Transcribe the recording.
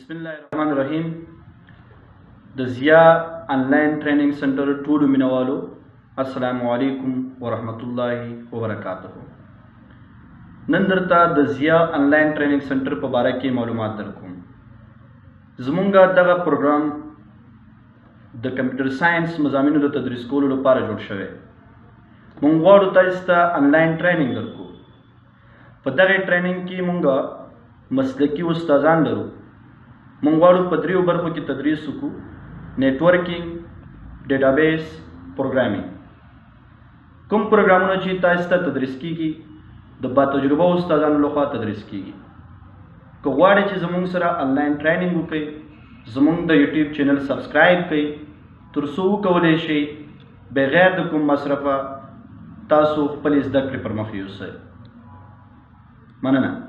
بسم الله الرحمن الرحیم د ضیا آنلاین ټریننګ سنټر ټولو مینوالو السلام علیکم ورحمت الله وبرکاته. نن درته د ضیا آنلاین ټریننګ سنټر په باره کې معلومات درکوم. زمونږ دغه پروګرام د کمپیوټر ساينس مضامینو د تدریس کولو لپاره جوړ شوی. مونږ غواړو تاسو ته آنلاین ټریننګ درکو. په دغه ټریننګ کې مونږ مسلکي استادان لرو. مونږ غواړو په دریو برخو کې تدریس وکړو: نیټورکینګ، ډیټابیس، پروګرامینګ. کوم پروګرامونه چې تاسو ته تدریس کیږي د با تجربه استادانو لخوا تدریس کیږي. که غواړئ چې زموږ سره آنلاین ټریننګ وکړئ، زموږ د یوټیوب چینل سبسکرایب کړئ تر څو وکولی شئ بغیر د کوم مصرفه تاسو خپلې زده کړې پر مخ یوسئ. مننه.